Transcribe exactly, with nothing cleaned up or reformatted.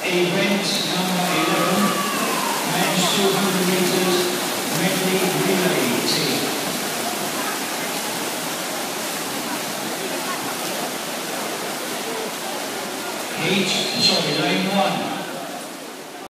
Event number eleven, men's two hundred metres medley relay team. Heat, sorry, lane one.